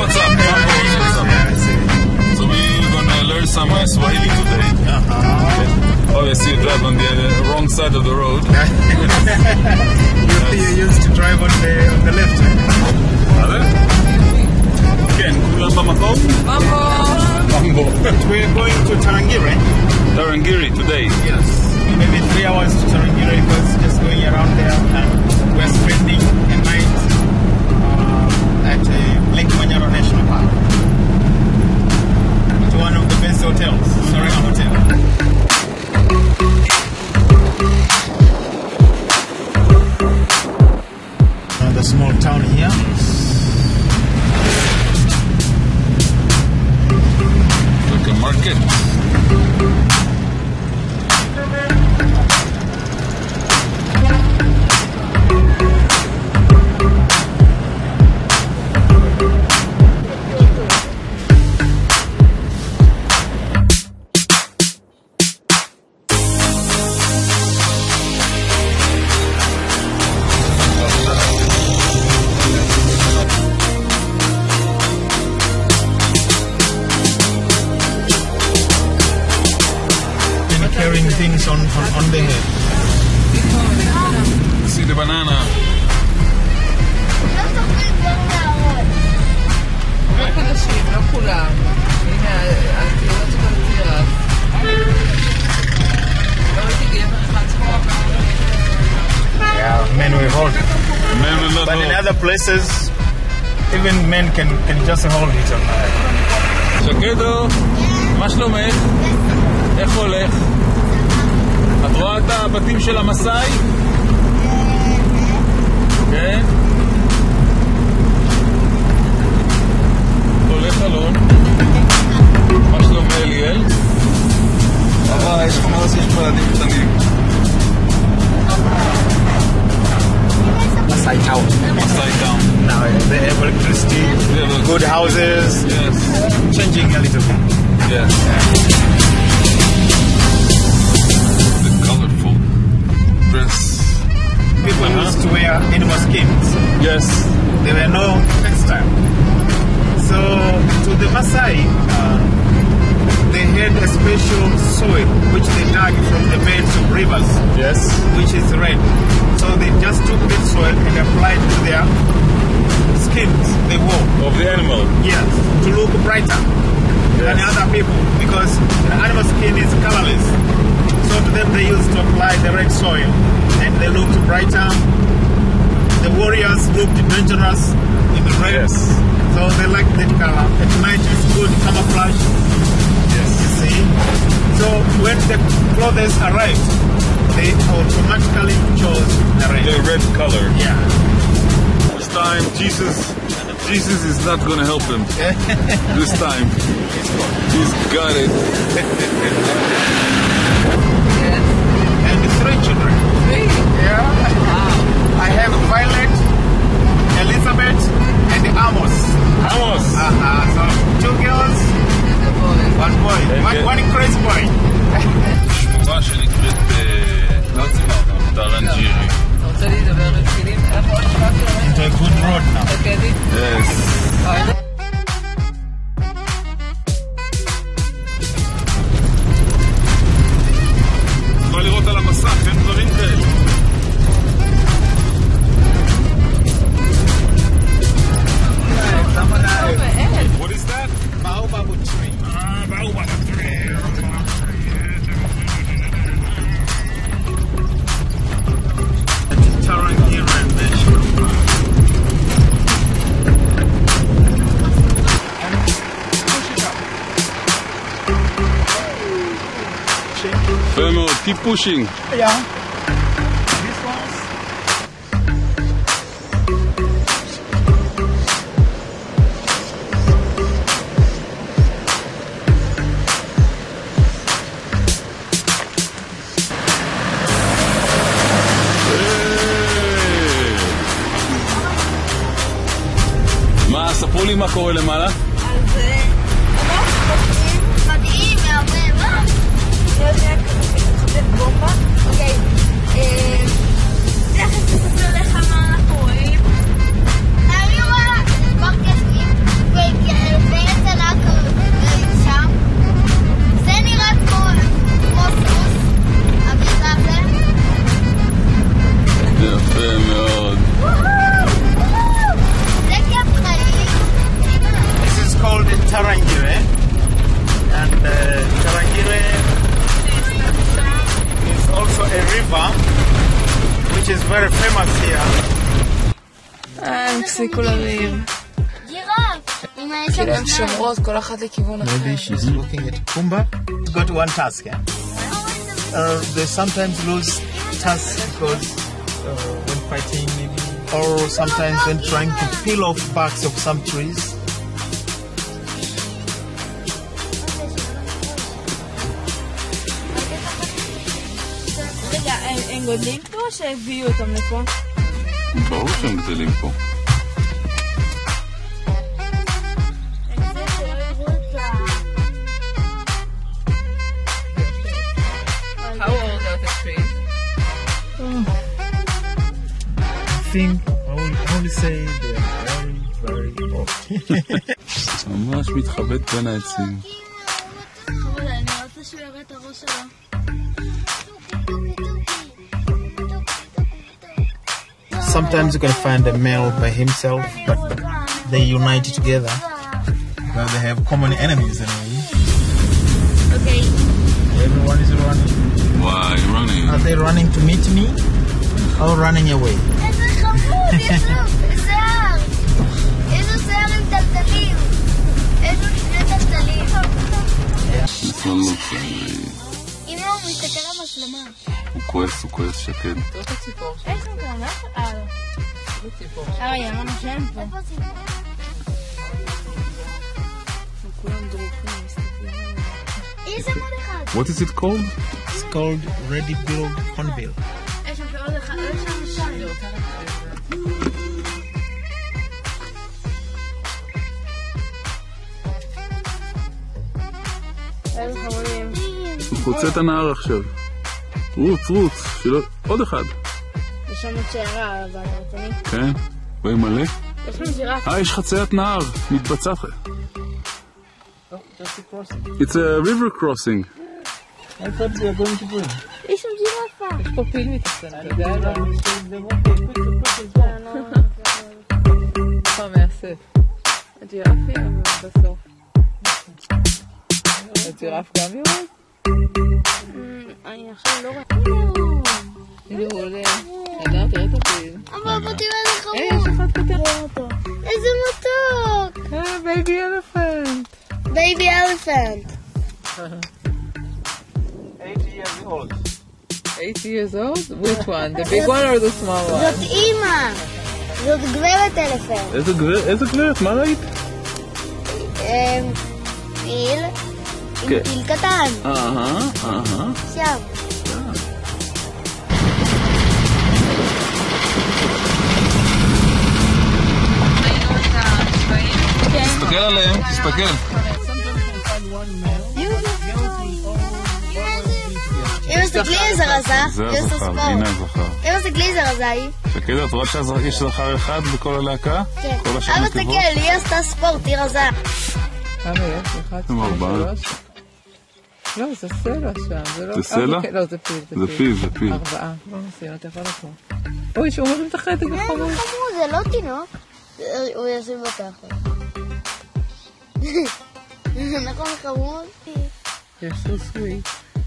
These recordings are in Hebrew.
what's up? So we're gonna learn some Swahili today. Obviously, you drive on the wrong side of the road. You used to drive on the left. Ken, kulang ba makom? Mambo. We're going to Tarangire. Tarangire today. Yes. Maybe 3 hours to Tarangire because just going around there, and we're spending a night at Lake Manyara National Park. To one of the best hotels, Serena Hotel. Another small town here. Like a market. Carrying things on the head. See the banana. That's a big banana. רק אנשים, לא כולם. הנה, התיאוריות של התיאוריות. לא ראיתי גבר אחד צחוק. Yeah, men will hold it. Men will not But in hold. other places, even men can just hold it on שקדו, מה שלומך? איך הולך? את רואה את הבתים של המסאי? כן? הולך אלון. מה שלום אליאל? אבל יש לך מה לעשות עם ילדים קטנים. Masai town. מסאי טאון. Now they have electricity, good houses, Yes. changing a little bit. Yes. The colorful dress. People used to wear animal skins. Yes. There were no textile. So to the Maasai, they had a special soil which they dug from the beds of rivers, Yes. which is red. So they just took that soil and applied to their skins they wore. Of the animal. Yes, to look brighter than Yes. other people, because the animal skin is colorless. So to them they used to apply the red soil, and they looked brighter. The warriors looked dangerous in the red, Yes. so they liked that color. At night it's good camouflage. Yes. You see. So when the clothes arrived, they automatically chose the red. The red color. Yeah. This time, Jesus is not going to help him. This time. He's got it. And 3 children. Yeah. I have Violet, Elizabeth, and Amos. Vamos! So 2 girls, 1 boy. One crazy boy. שמורה שנקראת טרנג'ירי. אתה רוצה להידבר רצינים? איפה עוד שבא קילומטר? Into a good road now. קדי? Yes. בא לראות על המסך, אין דברים כאלה. What is that? Baobab tree. Baobab tree. Tarangire National Park. יפה מאוד, keep pushing. Yeah. This one's מה, ספרו לי מה קורה למעלה? אז מדהים, מהמם, מה? לא יודע, חטף בומבה. אוקיי, תכף תספר לך מה אנחנו רואים. אני רואה מרקסים, הם הפסיקו לריב. גירף! עם הישן כאילו הם שומרות כל אחת לכיוון אחר. Maybe she's looking at Kumba. Got one task, yeah? They sometimes lose tasks because when fighting, maybe, or sometimes when trying to peel off barks of some trees. רגע, הם גודלים פה או שהביאו אותם לפה? ברור שהם גדלים פה. How old are the trees? I think I will only say they're very, very old. ממש מתחבט בין העצים. חמוד, אני רוצה שהוא יראה את הראש שלו. Sometimes you can find a male by himself, but they unite together. Well, they have common enemies anyway. אוקיי. Everyone is running. וואי, running. Are they running to meet me or running away? איזה חמוד, יש לו שיער. יש לו שיער עם טלטלים. יש לו שני טלטלים. This one looks angry. אמא, הוא מסתכל על מצלמה. הוא כועס שקד. זאת הציפור שלי. איך הוא קוראים לך? זה ציפור. אמרנו שאין פה. איפה הציפור? כולם דרוכים, מסתכלים עליהם. איזה עוד אחד. What is it called? It's called red-billed hornbill. יש שם עוד אחד. יש שם שתיים. איזה חמודים. הוא חוצה את הנהר עכשיו. רוץ, עוד אחד. יש שם עוד שערה, אבל רצוני. כן, רואה מלא. יש שם ג'ירף. יש חציית נהר, מתבצעת. It's a river crossing. I thought we were going to bring. יש שם ג'ירפה. יש פה פיל מתעצן, אתה יודע למה? מאסף. הג'ירפי בסוף. הג'ירף גם יורד? אני עכשיו לא רואה. הנה הוא עולה. תראה את הפיל. אבל בוא תראה איזה חמוד. יש אחד כתר אותו. איזה מתוק. בייבי אלפנט. בייבי אלפנט. 80 years old. 80 years old? Which one? The big one or the small one? זאת אימא. זאת גברת אלפנט. איזה גברת? מה ראית? פיל. עם פיל קטן. שם. תסתכל עליהם, תסתכל. אם תסתכלי איזה רזה, זה הזכר, הנה הזכר. אם תסתכלי איזה רזה היא. שקד, את רואה שיש זכר אחד בכל הלהקה? כן. כל השאר אבל נקבות? תסתכל, היא עשתה ספורט, היא רזה. כמה יש? 1, 2, 3. לא, זה סלע שם. זה סלע? לא, זה פיל. זה פיל. 4. בוא נשים, אתה יכול לקום. אוי, שהוא אומר מתחת את זה החמוד. חמוד, זה לא תינוק. הוא ישים בתחת. נכון חמוד? You're so sweet.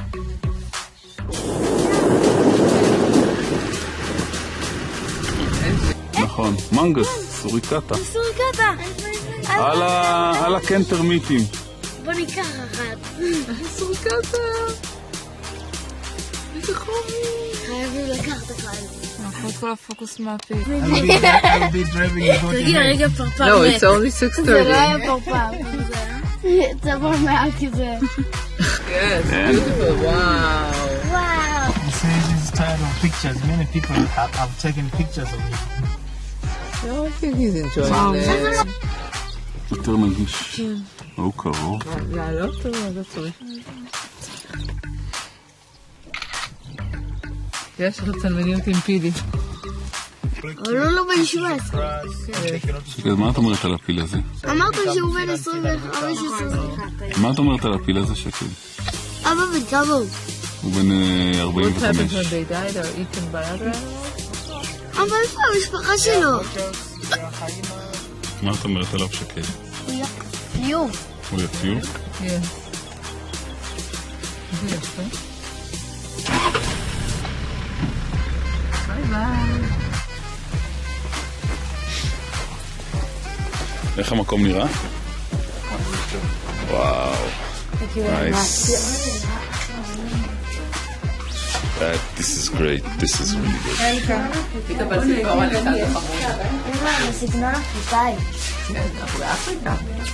נכון, מנגס, סוריקטה. סוריקטה. על הקנטרמיטים. בוא ניקח אחת. סוריקטה. איזה חומי. חייבים לקחת אחד. אנחנו את כל הפוקוס מהפיל. I'll be driving you go to תגיד, רגע פרפר. No, it's only 6:30. זה לא היה פרפר. צבור מעל כזה. Yes, beautiful, wow. וואו. He says he's tired of pictures. Many people have taken pictures of him. I don't think he's enjoying it. יותר נגיש. הוא קרוב. לעלות או לא צריך? יש לך תלמידיות עם פילי. אבל הוא לא בן 17. שקד, מה את אומרת על הפיל הזה? אמרת שהוא בן 25. מה את אומרת על הפיל הזה, שקד? אבא בן כמה הוא? הוא בן What happens 45. when they died or eaten by other animals? אבל איפה המשפחה שלו? מה את אומרת עליו, שקד? פיום. הוא יפיוף? Yes. זה יפה. ביי ביי. איך המקום נראה? וואו. Nice. This is great. This is really good. תקבל ציפור על אחד החמוד. זה סגנון אפריקאי. כן, אנחנו באפריקה.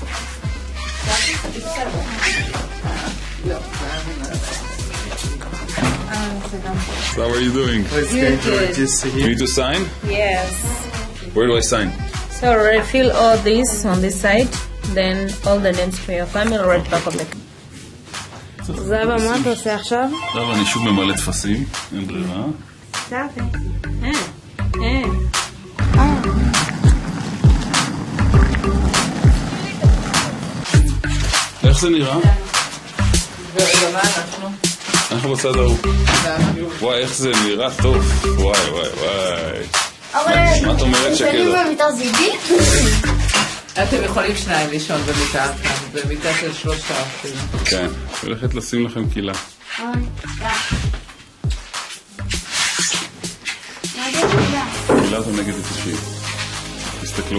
So what are you doing? You need to sign? Yes. Where do I sign? So refill all this on this side, then all the names for your family right back on the... זהבה, מה אתה עושה עכשיו? עכשיו אני שוב ממלא טפסים, אין ברירה. איך זה נראה? ומה אנחנו? אנחנו בצד ההוא. וואי, איך זה נראה טוב. וואי, וואי, וואי. מה את אומרת שקד? שנים במיטה זיגי? אתם יכולים שניים לישון במיטה כאן, במיטה של 3 אפילו. כן, הולכת לשים לכם קילה. מה זה קילה? קילה זה נגד התשאיר. תסתכלו.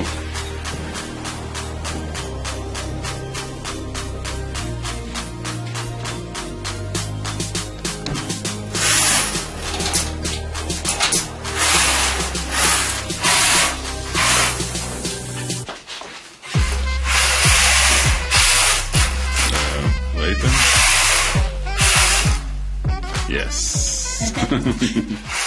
ראיתם? Yes.